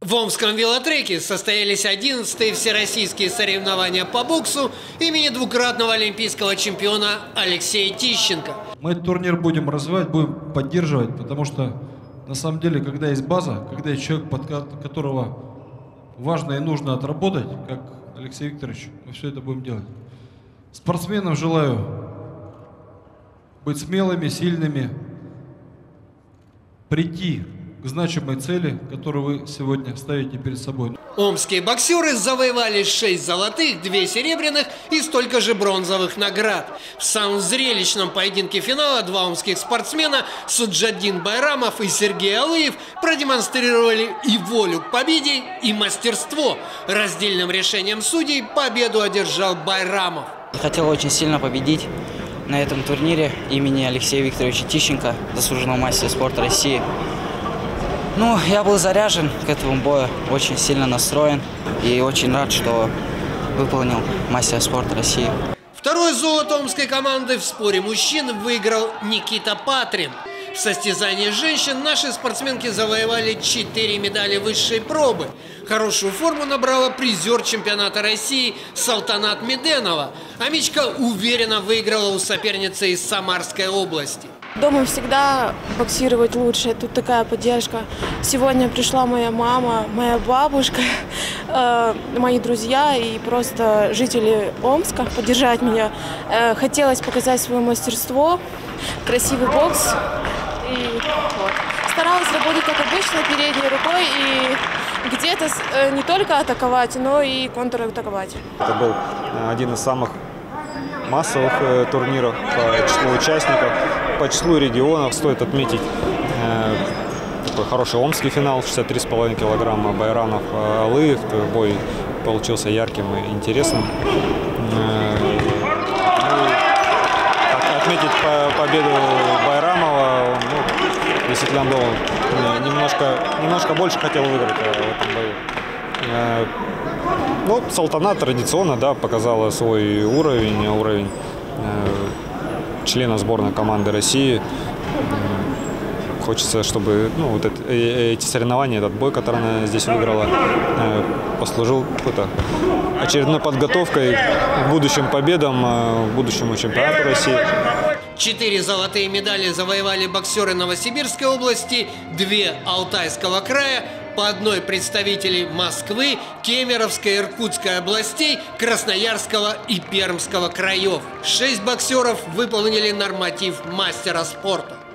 В Омском велотреке состоялись 11-е всероссийские соревнования по боксу имени двукратного олимпийского чемпиона Алексея Тищенко. Мы этот турнир будем развивать, будем поддерживать, потому что на самом деле, когда есть база, когда есть человек, под которого важно и нужно отработать, как Алексей Викторович, мы все это будем делать. Спортсменам желаю быть смелыми, сильными, прийти к значимой цели, которую вы сегодня ставите перед собой. Омские боксеры завоевали 6 золотых, 2 серебряных и столько же бронзовых наград. В самом зрелищном поединке финала два омских спортсмена Суджаддин Байрамов и Сергей Алыев продемонстрировали и волю к победе, и мастерство. Раздельным решением судей победу одержал Байрамов. Хотел очень сильно победить на этом турнире имени Алексея Викторовича Тищенко, заслуженного мастера спорта России. Ну, я был заряжен к этому бою, очень сильно настроен и очень рад, что выполнил мастера спорта России. Второе золото омской команды в споре мужчин выиграл Никита Патрин. В состязании женщин наши спортсменки завоевали 4 медали высшей пробы. Хорошую форму набрала призер чемпионата России Салтанат Меденова. А Мичка уверенно выиграла у соперницы из Самарской области. Дома всегда боксировать лучше, тут такая поддержка. Сегодня пришла моя мама, моя бабушка, мои друзья и просто жители Омска поддержать меня. Хотелось показать свое мастерство, красивый бокс. И вот. Старалась работать, как обычно, передней рукой и где-то не только атаковать, но и контратаковать. Это был один из самых массовых турниров по числу участников, по числу регионов. Стоит отметить такой хороший омский финал, 63,5 килограмма, Байрамов, Алыев. Бой получился ярким и интересным. Отметить победу Байрамова. Действительно, был немножко больше хотел выиграть в этом бою. Ну, Салтанат традиционно, да, показала свой уровень члена сборной команды России. Хочется, чтобы вот эти соревнования, этот бой, который она здесь выиграла, послужил очередной подготовкой к будущим победам, к будущему чемпионату России. 4 золотые медали завоевали боксеры Новосибирской области, 2 Алтайского края, по одной представители Москвы, Кемеровской, Иркутской областей, Красноярского и Пермского краев. 6 боксеров выполнили норматив мастера спорта.